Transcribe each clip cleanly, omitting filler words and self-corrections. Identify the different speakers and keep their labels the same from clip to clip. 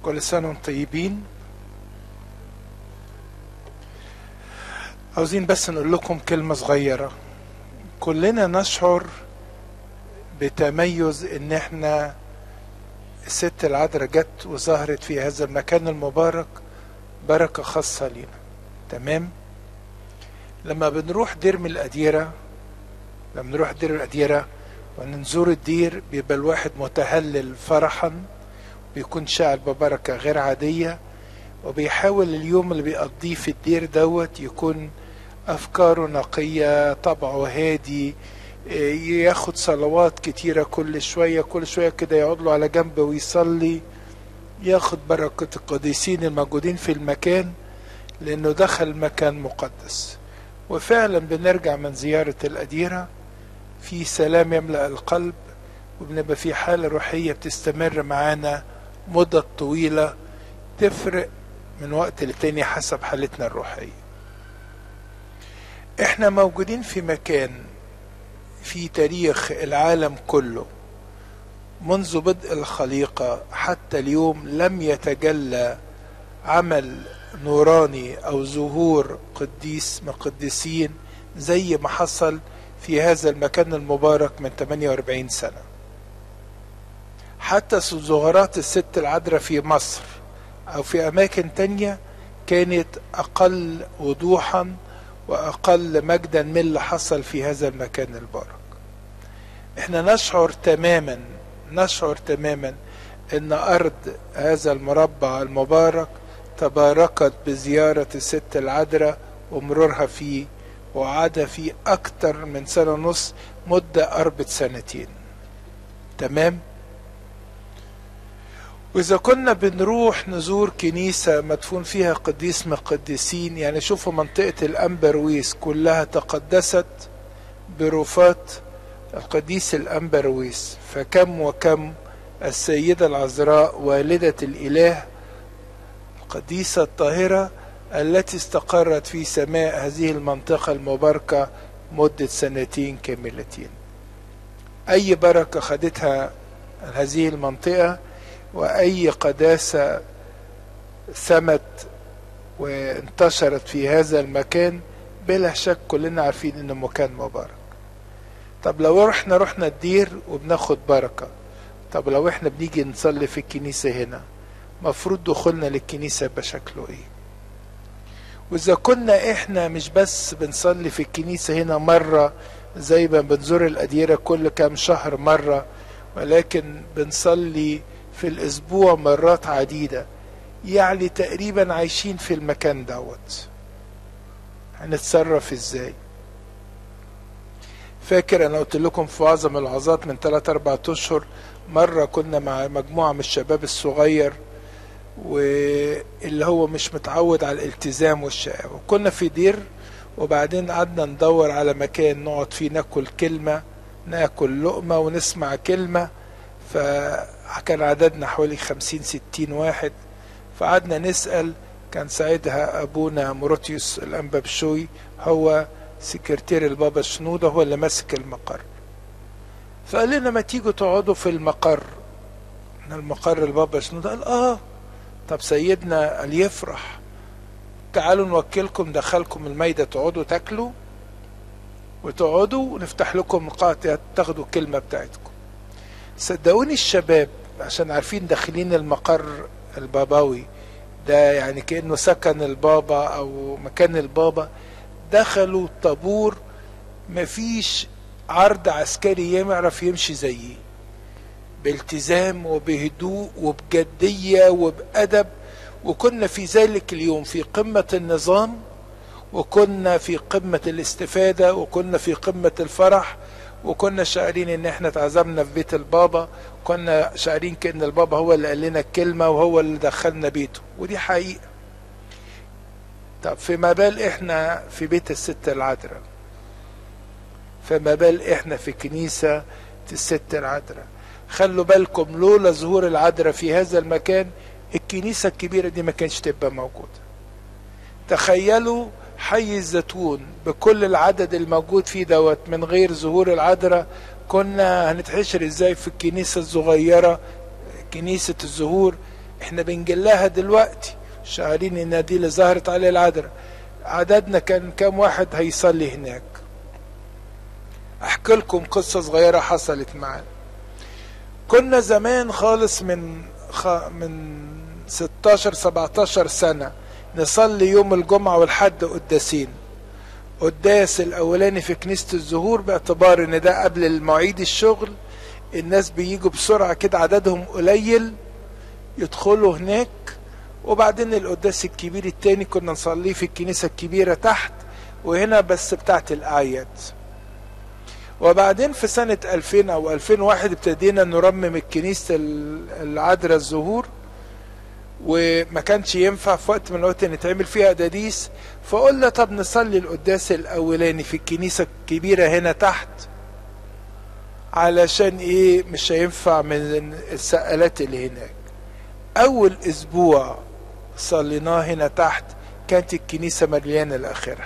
Speaker 1: كل سنة وانتم طيبين. عاوزين بس نقول لكم كلمة صغيرة. كلنا نشعر بتميز ان احنا الست العذراء جت وظهرت في هذا المكان المبارك، بركة خاصة لينا. تمام؟ لما بنروح دير من الأديرة، ونزور الدير، بيبقى الواحد متهلل فرحا، بيكون شاعر ببركة غير عادية، وبيحاول اليوم اللي بيقضيه في الدير دوت يكون أفكاره نقية، طبعه هادي، ياخد صلوات كتيرة كل شوية كده يقعد له على جنب ويصلي، ياخد بركة القديسين الموجودين في المكان، لأنه دخل مكان مقدس. وفعلا بنرجع من زيارة الأديرة في سلام يملأ القلب، وبنبقى في حالة روحية بتستمر معانا مدة طويلة، تفرق من وقت لتاني حسب حالتنا الروحية. احنا موجودين في مكان في تاريخ العالم كله منذ بدء الخليقة حتى اليوم لم يتجلى عمل نوراني او ظهور قديس من قديسين زي ما حصل في هذا المكان المبارك من 48 سنة. حتى ظهورات الست العذراء في مصر او في اماكن تانية كانت اقل وضوحا واقل مجدا من اللي حصل في هذا المكان البارك. احنا نشعر تماما ان ارض هذا المربع المبارك تباركت بزيارة الست العذراء ومرورها فيه، وقعدها فيه اكتر من سنة ونص، مدة قربت سنتين. تمام؟ وإذا كنا بنروح نزور كنيسة مدفون فيها قديس من القديسين، يعني شوفوا منطقة الأنبرويس كلها تقدست برفات القديس الأنبرويس، فكم وكم السيدة العذراء والدة الإله القديسة الطاهرة التي استقرت في سماء هذه المنطقة المباركة مدة سنتين كاملتين. أي بركة خدتها هذه المنطقة وأي قداسة ثمت وانتشرت في هذا المكان، بلا شك كلنا عارفين انه مكان مبارك. طب لو رحنا الدير وبناخد بركة، طب لو احنا بنيجي نصلي في الكنيسة هنا، مفروض دخولنا للكنيسة يبقى شكله ايه؟ واذا كنا احنا مش بس بنصلي في الكنيسة هنا مرة زي ما بنزور الأديرة كل كام شهر مرة، ولكن بنصلي في الاسبوع مرات عديدة، يعني تقريبا عايشين في المكان دوت، هنتصرف ازاي؟ فاكر انا قلت لكم في وعظة من الوعظات من 3-4 اشهر، مرة كنا مع مجموعة من الشباب الصغير واللي هو مش متعود على الالتزام والشقاوة، وكنا في دير، وبعدين قعدنا ندور على مكان نقعد فيه ناكل لقمة ونسمع كلمة، فكان عددنا حوالي 50-60 واحد. فقعدنا نسأل، كان ساعتها أبونا موروتيوس الأنبا بشوي هو سكرتير البابا شنودة، هو اللي ماسك المقر، فقال لنا ما تيجوا تقعدوا في المقر البابا شنودة. قال طب سيدنا قال يفرح، تعالوا نوكلكم دخلكم الميدة تقعدوا تاكلوا وتقعدوا ونفتح لكم نقاط تاخدوا الكلمة بتاعتكم. صدقوني الشباب عشان عارفين داخلين المقر البابوي ده، يعني كأنه سكن البابا او مكان البابا، دخلوا طابور مفيش عرض عسكري يعرف يمشي زيه، بالتزام وبهدوء وبجدية وبأدب. وكنا في ذلك اليوم في قمة النظام، وكنا في قمة الاستفادة، وكنا في قمة الفرح، وكنا شاعرين ان احنا اتعزمنا في بيت البابا، كنا شاعرين كأن البابا هو اللي قال لنا الكلمة وهو اللي دخلنا بيته، ودي حقيقة. طب فما بال احنا في بيت الست العذراء، فما بال احنا في كنيسة الست العذراء. خلوا بالكم لولا ظهور العذراء في هذا المكان الكنيسة الكبيرة دي ما كانش تبقى موجودة. تخيلوا حي الزيتون بكل العدد الموجود فيه دوت من غير ظهور العذراء، كنا هنتحشر ازاي في الكنيسة الصغيرة كنيسة الزهور احنا بنجلها دلوقتي شغالين ان دي اللي ظهرت عليه العذراء. عددنا كان كام واحد هيصلي هناك؟ احكي لكم قصة صغيرة حصلت معانا. كنا زمان خالص من 16 17 سنة نصلي يوم الجمعة والحد قداسين. قداس الاولاني في كنيسة الزهور باعتبار ان ده قبل المواعيد الشغل، الناس بييجوا بسرعة كده عددهم قليل يدخلوا هناك. وبعدين القداس الكبير التاني كنا نصليه في الكنيسة الكبيرة تحت، وهنا بس بتاعت الأعياد. وبعدين في سنة 2000 أو 2001 ابتدينا نرمم الكنيسة العذراء الزهور، وما كانش ينفع في وقت من الوقت نتعمل فيها قداديس، فقلنا طب نصلي القداس الأولاني في الكنيسة الكبيرة هنا تحت، علشان ايه مش هينفع من السقالات اللي هناك. أول أسبوع صليناه هنا تحت كانت الكنيسة مليانة لآخرها.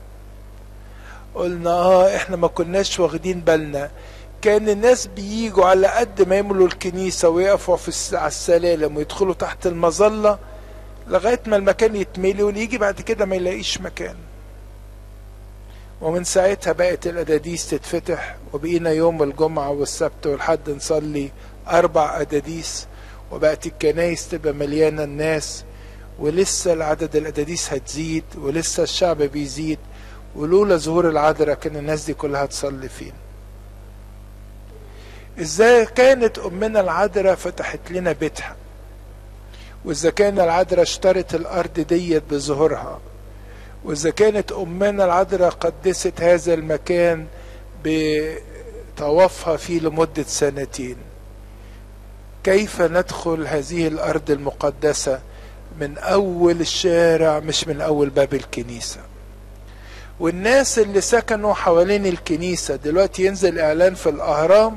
Speaker 1: قلنا احنا ما كناش واخدين بالنا، كان الناس بييجوا على قد ما يملوا الكنيسة ويقفوا على السلالم ويدخلوا تحت المظلة لغاية ما المكان يتملي، واللي يجي بعد كده ما يلاقيش مكان. ومن ساعتها بقت القداديس تتفتح، وبقينا يوم الجمعة والسبت والحد نصلي 4 قداديس، وبقت الكنايس تبقى مليانة الناس، ولسه العدد القداديس هتزيد، ولسه الشعب بيزيد، ولولا ظهور العذراء كان الناس دي كلها تصلي فين. ازاي كانت امنا العذراء فتحت لنا بيتها، واذا كان العذراء اشترت الارض ديت بظهورها، واذا كانت امنا العذراء قدست هذا المكان بطوافها فيه لمدة 2 سنين، كيف ندخل هذه الارض المقدسة من اول الشارع مش من اول باب الكنيسة؟ والناس اللي سكنوا حوالين الكنيسة دلوقتي ينزل اعلان في الاهرام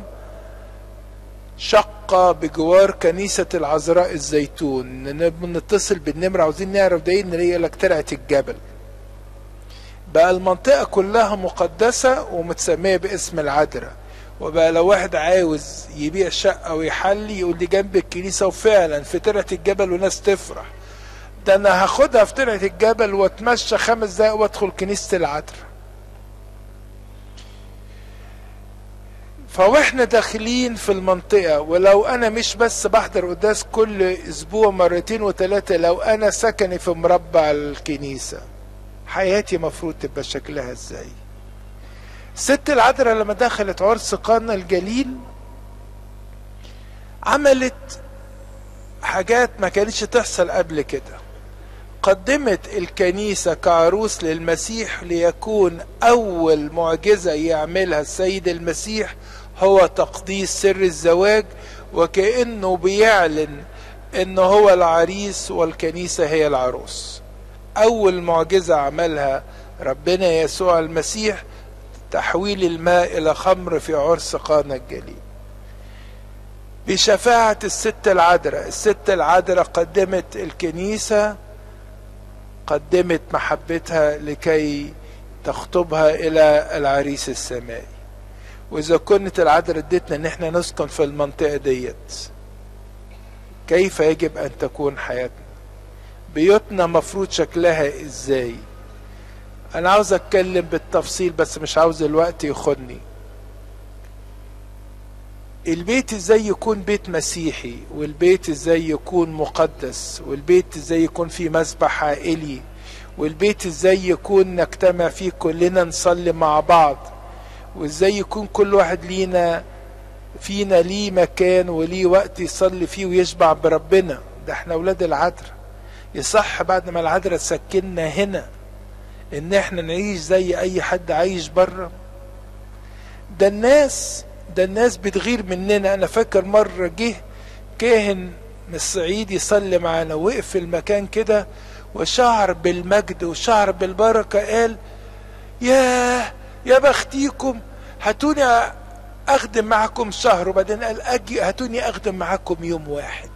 Speaker 1: شقة بجوار كنيسة العذراء الزيتون، نتصل بالنمرة عاوزين نعرف ده ايه، نلاقي لك ترعة الجبل. بقى المنطقة كلها مقدسة ومتسمية باسم العذراء. وبقى لو واحد عاوز يبيع شقة ويحلي يقول لي جنب الكنيسة، وفعلا في ترعة الجبل وناس تفرح، ده انا هاخدها في ترعة الجبل واتمشى 5 دقايق وادخل كنيسة العذراء. فواحنا داخلين في المنطقة، ولو انا مش بس بحضر قداس كل اسبوع 2 و3، لو انا سكني في مربع الكنيسة حياتي مفروض تبقى شكلها ازاي؟ ست العذراء لما دخلت عرس قانا الجليل عملت حاجات ما كانتش تحصل قبل كده. قدمت الكنيسة كعروس للمسيح ليكون اول معجزة يعملها السيد المسيح هو تقديس سر الزواج، وكأنه بيعلن انه هو العريس والكنيسة هي العروس. اول معجزة عملها ربنا يسوع المسيح تحويل الماء الى خمر في عرس قانا الجليل بشفاعة الست العذراء. الست العذراء قدمت الكنيسة، قدمت محبتها لكي تخطبها الى العريس السمائي. واذا كنت العذراء ادتنا ان احنا نسكن في المنطقة ديت، كيف يجب ان تكون حياتنا؟ بيوتنا مفروض شكلها ازاي؟ انا عاوز اتكلم بالتفصيل بس مش عاوز الوقت ياخدني. البيت ازاي يكون بيت مسيحي، والبيت ازاي يكون مقدس، والبيت ازاي يكون فيه مسبح عائلي، والبيت ازاي يكون نجتمع فيه كلنا نصلي مع بعض، وازاي يكون كل واحد فينا ليه مكان وليه وقت يصلي فيه ويشبع بربنا. ده احنا اولاد العذراء، يصح بعد ما العذراء تسكننا هنا ان احنا نعيش زي اي حد عايش بره؟ ده الناس بتغير مننا. انا فاكر مرة جه كاهن من الصعيد يصلي معانا، وقف في المكان كده وشعر بالمجد وشعر بالبركة، قال يا بختيكم، هاتوني اخدم معكم شهر. وبعدين قال هاتوني اخدم معكم يوم واحد.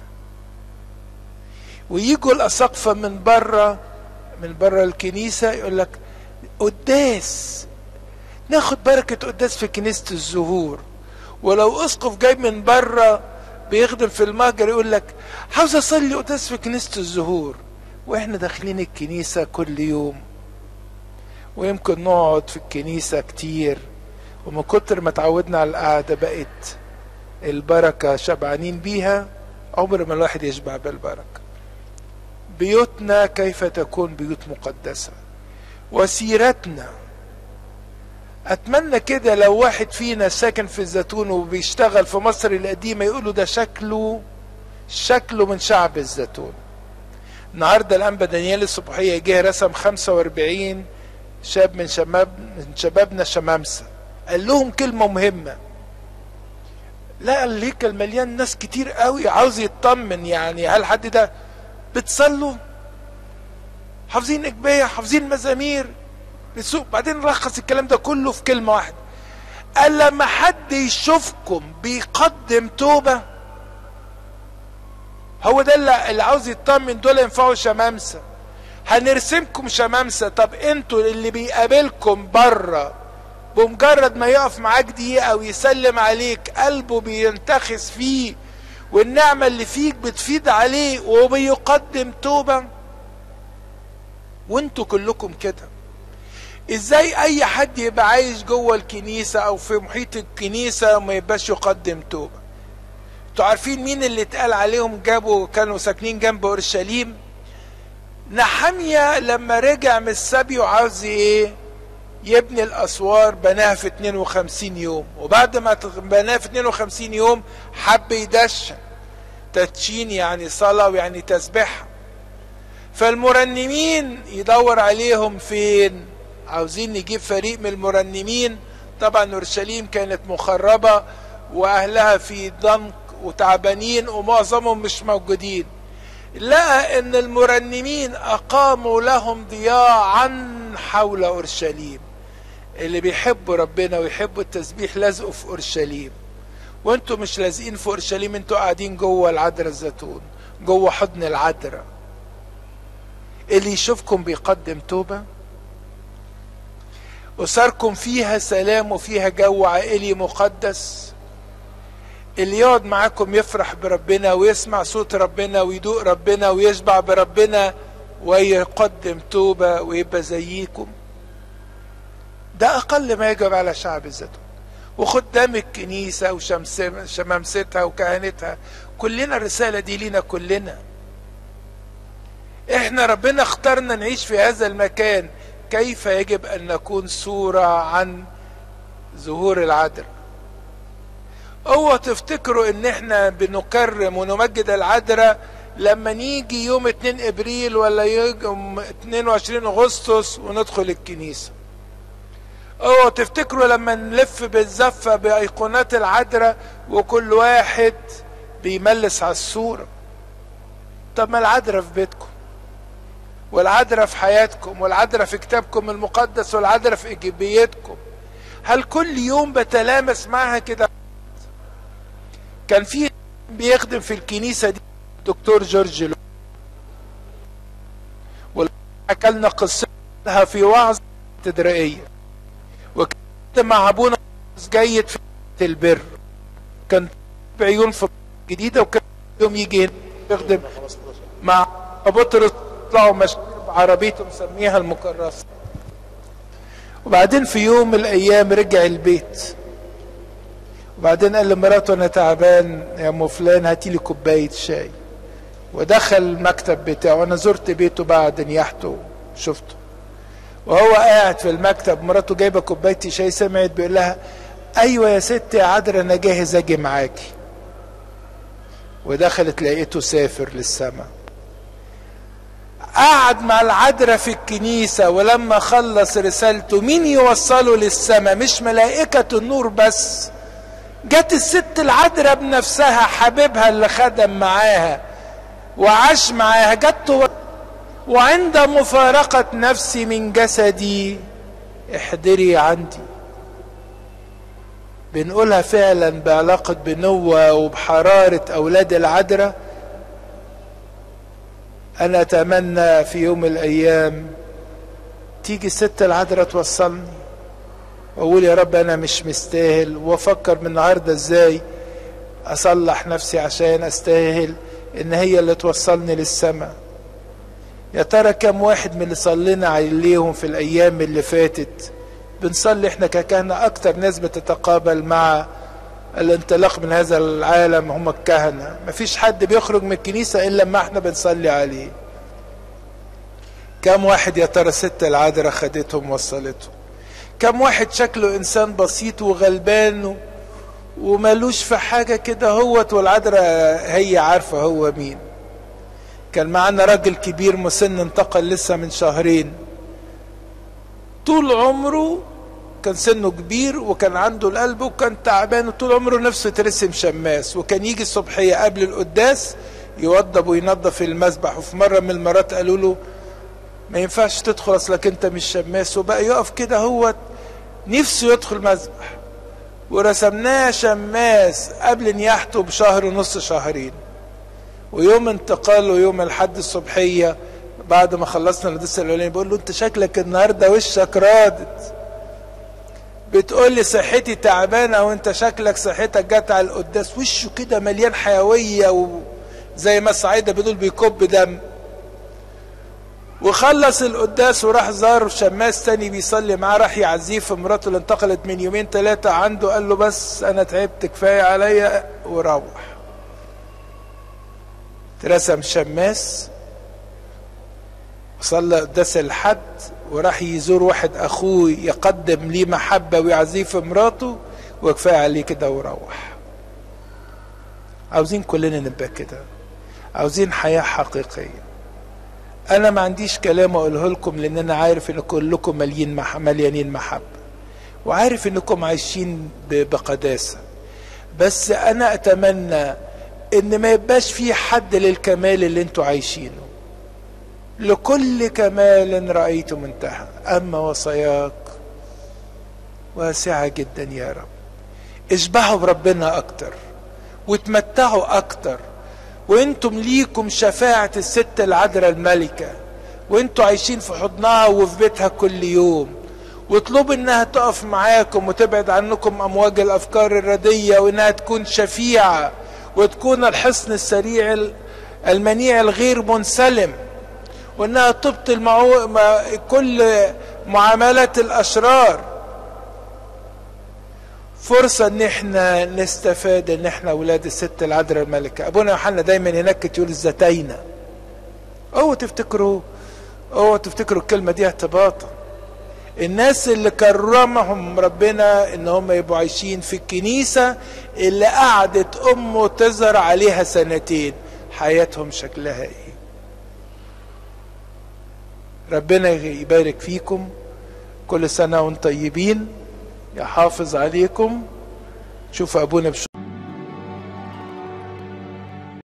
Speaker 1: ويجوا الاساقفة من بره الكنيسة يقول لك قداس، ناخد بركة قداس في كنيسة الزهور. ولو اسقف جاي من بره بيخدم في المهجر يقول لك عاوز اصلي قداس في كنيسة الزهور، واحنا داخلين الكنيسة كل يوم، ويمكن نقعد في الكنيسة كتير، ومن كتر ما اتعودنا على القعدة بقت البركة شبعانين بيها، عمر ما الواحد يشبع بالبركة. بيوتنا كيف تكون بيوت مقدسة، وسيرتنا. اتمنى كده لو واحد فينا ساكن في الزيتون وبيشتغل في مصر القديمة يقولوا ده شكله من شعب الزيتون. النهاردة الانبا دانيال الصبحية جه رسم 45 شاب من شبابنا شمامسة، قال لهم كلمة مهمة. لا الهيكل مليان ناس كتير قوي، عاوز يطمن يعني هل حد ده بتصلوا حافظين اجبية حافظين مزامير بتسوق؟ بعدين رخص الكلام ده كله في كلمة واحدة، قال لما حد يشوفكم بيقدم توبة هو ده اللي عاوز يطمن، دول ينفعوا شمامسة. هنرسمكم شمامسة، طب انتوا اللي بيقابلكم بره بمجرد ما يقف معاك دقيقة او يسلم عليك قلبه بينتخس فيه والنعمة اللي فيك بتفيد عليه وبيقدم توبة، وانتوا كلكم كده. ازاي اي حد يبقى عايش جوه الكنيسة او في محيط الكنيسة وما يبقاش يقدم توبة؟ انتوا عارفين مين اللي اتقال عليهم كانوا ساكنين جنب اورشليم؟ نحمية لما رجع من السبي وعاوز ايه يبني الاسوار، بناها في 52 يوم، وبعد ما بناها في 52 يوم حب يدشن. تدشين يعني صلاة ويعني تسبيح. فالمرنمين يدور عليهم فين؟ عاوزين نجيب فريق من المرنمين. طبعا اورشليم كانت مخربة واهلها في ضنك وتعبانين ومعظمهم مش موجودين. لقى ان المرنمين اقاموا لهم ضياعا حول اورشليم. اللي بيحبوا ربنا ويحبوا التسبيح لازقوا في اورشليم، وانتوا مش لازقين في اورشليم، انتوا قاعدين جوه العذراء الزيتون، جوه حضن العذراء. اللي يشوفكم بيقدم توبة، أسركم فيها سلام وفيها جو عائلي مقدس. اللي يقعد معاكم يفرح بربنا ويسمع صوت ربنا ويدوق ربنا ويشبع بربنا ويقدم توبة ويبقى زيكم. ده أقل ما يجب على شعب الزيتون وخدام الكنيسة وشمامستها وكهنتها. كلنا الرسالة دي لينا كلنا. احنا ربنا اختارنا نعيش في هذا المكان. كيف يجب ان نكون صورة عن ظهور العذراء؟ اوعوا تفتكروا ان احنا بنكرم ونمجد العذراء لما نيجي يوم 2 ابريل ولا يوم 22 اغسطس وندخل الكنيسة. اوعوا تفتكروا لما نلف بالزفة بايقونات العذراء وكل واحد بيملس على الصورة. طب ما العذراء في بيتكم، والعذراء في حياتكم، والعذراء في كتابكم المقدس، والعذراء في ايجابيتكم. هل كل يوم بتلامس معها كده؟ كان في بيخدم في الكنيسة دي دكتور جورج لو، وحكى لنا قصتها في وعظ تدريئية، وكان مع ابونا جيد في البر، كان بعيون في جديدة، وكان يوم يجي يخدم مع بطرس طلعوا ماشيين بعربيته مسميها المكرسة. وبعدين في يوم من الايام رجع البيت، وبعدين قال لمراته انا تعبان يا ام فلان هاتي لي كوبايه شاي. ودخل المكتب بتاعه، انا زرت بيته بعد نياحته شفته وهو قاعد في المكتب، مراته جايبه كوبايه شاي، سمعت بيقول لها ايوه يا ست يا عذرا انا جاهز اجي معاكي. ودخلت لقيته سافر للسماء. قعد مع العذراء في الكنيسة، ولما خلص رسالته مين يوصله للسماء؟ مش ملائكة النور بس، جت الست العذراء بنفسها، حبيبها اللي خدم معاها وعاش معاها، جت وعند مفارقة نفسي من جسدي احضري عندي. بنقولها فعلا بعلاقة بنوة وبحرارة أولاد العذراء. أنا أتمنى في يوم من الأيام تيجي الست العذراء توصلني وأقول يا رب أنا مش مستاهل، وأفكر من النهاردة إزاي اصلح نفسي عشان استاهل ان هي اللي توصلني للسماء. يا ترى كم واحد من اللي صلينا عليهم في الايام اللي فاتت بنصلي احنا ككهنة؟ اكتر ناس بتتقابل مع الانطلاق من هذا العالم هم الكهنة. مفيش حد بيخرج من الكنيسة الا لما احنا بنصلي عليه. كم واحد يا ترى ست العذراء خدتهم وصلتهم؟ كم واحد شكله انسان بسيط وغلبان ومالوش في حاجة كده هوت، والعذراء هي عارفة هو مين. كان معنا راجل كبير مسن انتقل لسه من شهرين، طول عمره كان سنه كبير وكان عنده القلب وكان تعبان، وطول عمره نفسه يترسم شماس، وكان يجي الصبحية قبل القداس يوضب وينظف المسبح. وفي مرة من المرات قالوا له ما ينفعش تدخل اصلك انت مش شماس، وبقى يقف كده هو نفسه يدخل مسبح، ورسمناه شماس قبل نياحته بشهر ونص شهرين. ويوم انتقاله يوم الحد الصبحية بعد ما خلصنا القداس الاولاني بقول له انت شكلك النهارده وشك رادت، بتقول لي صحتي تعبانه وانت شكلك صحتك جت على القداس. وشه كده مليان حيويه وزي ما الصعايده بيقول بيكب دم. وخلص القداس وراح زار شماس تاني بيصلي معاه، راح يعزيه في مراته اللي انتقلت من يومين ثلاثه عنده، قال له بس انا تعبت كفايه عليا وروح. اترسم شماس وصلى قداس الحد وراح يزور واحد اخوه يقدم ليه محبه ويعزيه في مراته، وكفايه عليه كده وروح. عاوزين كلنا نبقى كده، عاوزين حياه حقيقيه. انا ما عنديش كلام اقوله لكم لان انا عارف ان كلكم مليانين محبه، وعارف انكم عايشين بقداسه، بس انا اتمنى ان ما يبقاش في حد للكمال اللي انتوا عايشينه. لكل كمال رأيت منتهى، اما وصاياك واسعة جدا يا رب. اشبعوا بربنا اكتر وتمتعوا اكتر، وانتم ليكم شفاعة الست العذراء الملكة، وانتوا عايشين في حضنها وفي بيتها كل يوم، واطلبوا انها تقف معاكم وتبعد عنكم امواج الافكار الردية، وانها تكون شفيعة وتكون الحصن السريع المنيع الغير منسلم، وانها تبطل كل معاملات الاشرار. فرصة ان احنا نستفاد ان احنا اولاد الست العذراء الملكة. ابونا يوحنا دايما هناك يقول الزتاينة. اوعوا تفتكروا الكلمة دي اعتباطا. الناس اللي كرمهم ربنا ان هم يبقوا عايشين في الكنيسة اللي قعدت امه تزرع عليها سنتين، حياتهم شكلها ايه؟ ربنا يبارك فيكم، كل سنة وانتم طيبين، يحافظ عليكم. شوفوا ابونا